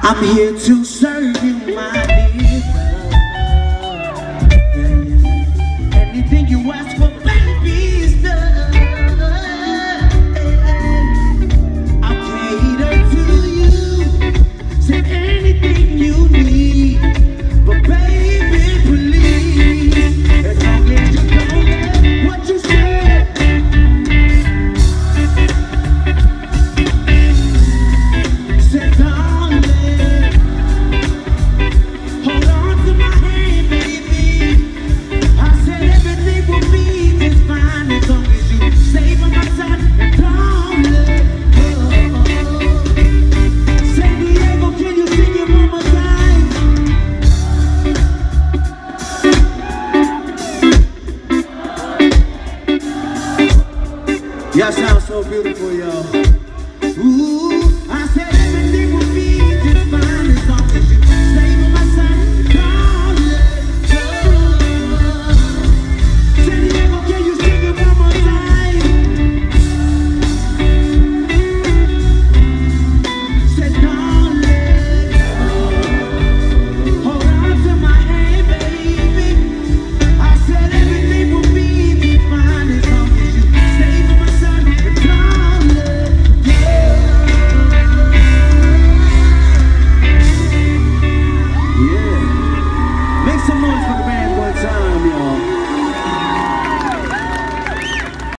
I'm here to serve you, my dear. Yeah, yeah. Anything you ask for, baby, is done. I'll cater to you. Say anything you need, but baby, please, as long as you don't let what you said. Say, darling, hold on to my hand, baby. I said everything will be just fine as long as you stay by my side and don't let go. San Diego, can you sing it one more time? Y'all sound so beautiful, y'all.